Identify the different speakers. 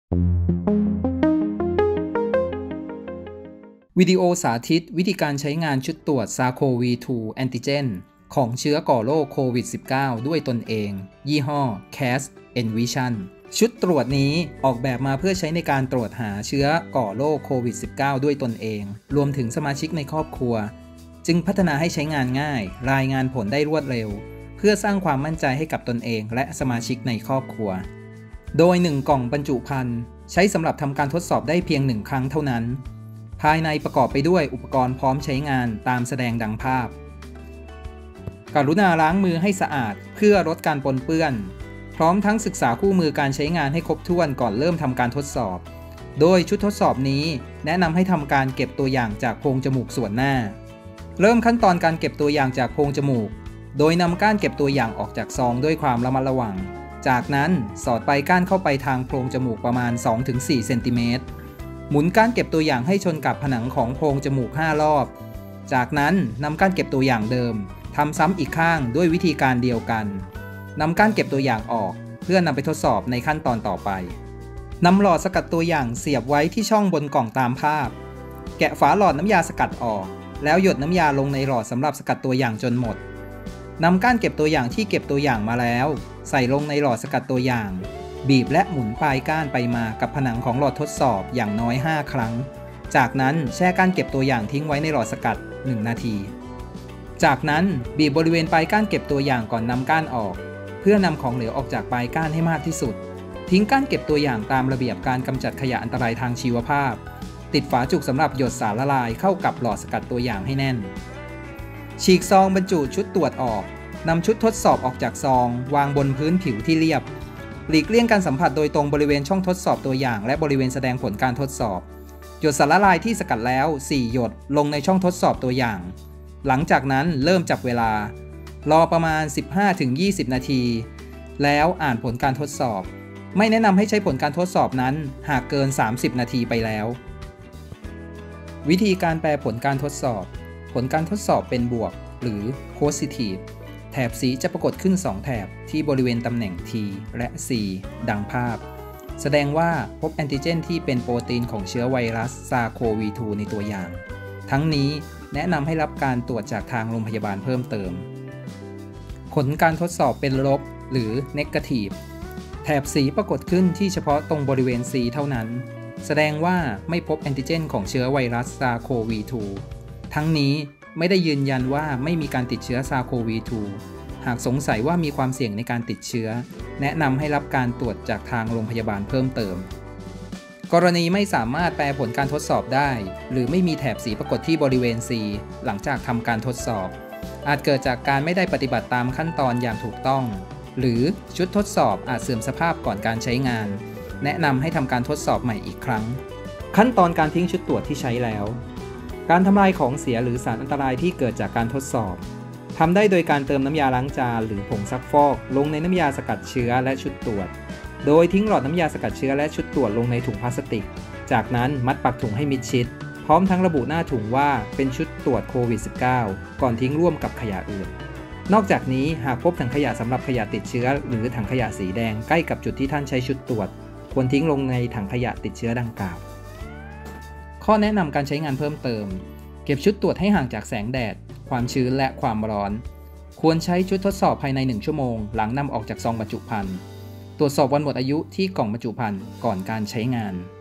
Speaker 1: วิดีโอสาธิตวิธีการใช้งานชุดตรวจ SARS-CoV-2 แอนติเจนของเชื้อก่อโรคโควิด -19 ด้วยตนเอง ยี่ห้อ CAST Envision ชุดตรวจนี้ออกแบบมาเพื่อใช้ในการตรวจหาเชื้อก่อโรคโควิด -19 ด้วยตนเองรวมถึงสมาชิกในครอบครัวจึงพัฒนาให้ใช้งานง่ายรายงานผลได้รวดเร็วเพื่อสร้างความมั่นใจให้กับตนเองและสมาชิกในครอบครัวโดย1กล่องบรรจุภัณฑ์ใช้สำหรับทำการทดสอบได้เพียง1ครั้งเท่านั้นภายในประกอบไปด้วยอุปกรณ์พร้อมใช้งานตามแสดงดังภาพกรุณาล้างมือให้สะอาดเพื่อลดการปนเปื้อนพร้อมทั้งศึกษาคู่มือการใช้งานให้ครบถ้วนก่อนเริ่มทำการทดสอบโดยชุดทดสอบนี้แนะนำให้ทำการเก็บตัวอย่างจากโพรงจมูกส่วนหน้าเริ่มขั้นตอนการเก็บตัวอย่างจากโพรงจมูกโดยนำก้านเก็บตัวอย่างออกจากซองด้วยความระมัดระวังจากนั้นสอดปลายก้านเข้าไปทางโพรงจมูกประมาณ 2-4 เซนติเมตรหมุนก้านเก็บตัวอย่างให้ชนกับผนังของโพรงจมูก5รอบจากนั้นนำก้านเก็บตัวอย่างเดิมทำซ้ำอีกข้างด้วยวิธีการเดียวกันนำก้านเก็บตัวอย่างออกเพื่อนำไปทดสอบในขั้นตอนต่อไปนำหลอดสกัดตัวอย่างเสียบไว้ที่ช่องบนกล่องตามภาพแกะฝาหลอดน้ำยาสกัดออกแล้วหยดน้ำยาลงในหลอดสำหรับสกัดตัวอย่างจนหมดนำก้านเก็บตัวอย่างที่เก็บตัวอย่างมาแล้วใส่ลงในหลอดสกัดตัวอย่างบีบและหมุนปลายก้านไปมากับผนังของหลอดทดสอบอย่างน้อย5ครั้งจากนั้นแช่ก้านเก็บตัวอย่างทิ้งไว้ในหลอดสกัด1นาทีจากนั้นบีบบริเวณปลายก้านเก็บตัวอย่างก่อนนำก้านออกเพื่อนำของเหลวออกจากปลายก้านให้มากที่สุดทิ้งก้านเก็บตัวอย่างตามระเบียบการกำจัดขยะอันตรายทางชีวภาพติดฝาจุกสำหรับหยดสารละลายเข้ากับหลอดสกัดตัวอย่างให้แน่นฉีกซองบรรจุชุดตรวจออกนำชุดทดสอบออกจากซองวางบนพื้นผิวที่เรียบหลีกเลี่ยงการสัมผัสโดยตรงบริเวณช่องทดสอบตัวอย่างและบริเวณแสดงผลการทดสอบหยดสารละลายที่สกัดแล้ว4หยดลงในช่องทดสอบตัวอย่างหลังจากนั้นเริ่มจับเวลารอประมาณ 15-20 นาทีแล้วอ่านผลการทดสอบไม่แนะนำให้ใช้ผลการทดสอบนั้นหากเกิน30นาทีไปแล้ววิธีการแปลผลการทดสอบผลการทดสอบเป็นบวกหรือ positive แถบสีจะปรากฏขึ้น2แถบที่บริเวณตำแหน่ง T และ C ดังภาพแสดงว่าพบแอนติเจนที่เป็นโปรตีนของเชื้อไวรัส SARS-CoV-2 ในตัวอย่างทั้งนี้แนะนำให้รับการตรวจจากทางโรงพยาบาลเพิ่มเติมผลการทดสอบเป็นลบหรือ negative แถบสีปรากฏขึ้นที่เฉพาะตรงบริเวณ C เท่านั้นแสดงว่าไม่พบแอนติเจนของเชื้อไวรัส SARS-CoV-2 ทั้งนี้ไม่ได้ยืนยันว่าไม่มีการติดเชื้อ SARS-CoV-2 หากสงสัยว่ามีความเสี่ยงในการติดเชื้อแนะนำให้รับการตรวจจากทางโรงพยาบาลเพิ่มเติมกรณีไม่สามารถแปลผลการทดสอบได้หรือไม่มีแถบสีปรากฏที่บริเวณ C หลังจากทำการทดสอบอาจเกิดจากการไม่ได้ปฏิบัติตามขั้นตอนอย่างถูกต้องหรือชุดทดสอบอาจเสื่อมสภาพก่อนการใช้งานแนะนำให้ทำการทดสอบใหม่อีกครั้งขั้นตอนการทิ้งชุดตรวจที่ใช้แล้วการทำลายของเสียหรือสารอันตรายที่เกิดจากการทดสอบทำได้โดยการเติมน้ำยาล้างจานหรือผงซักฟอกลงในน้ำยาสกัดเชื้อและชุดตรวจโดยทิ้งหลอดน้ำยาสกัดเชื้อและชุดตรวจลงในถุงพลาสติกจากนั้นมัดปากถุงให้มิดชิดพร้อมทั้งระบุหน้าถุงว่าเป็นชุดตรวจโควิด -19 ก่อนทิ้งร่วมกับขยะอื่นนอกจากนี้หากพบถังขยะสำหรับขยะติดเชื้อหรือถังขยะสีแดงใกล้กับจุดที่ท่านใช้ชุดตรวจควรทิ้งลงในถังขยะติดเชื้อดังกล่าวข้อแนะนำการใช้งานเพิ่มเติมเก็บชุดตรวจให้ห่างจากแสงแดดความชื้นและความร้อนควรใช้ชุดทดสอบภายใน1ชั่วโมงหลังนำออกจากซองบรรจุภัณฑ์ตรวจสอบวันหมดอายุที่กล่องบรรจุภัณฑ์ก่อนการใช้งาน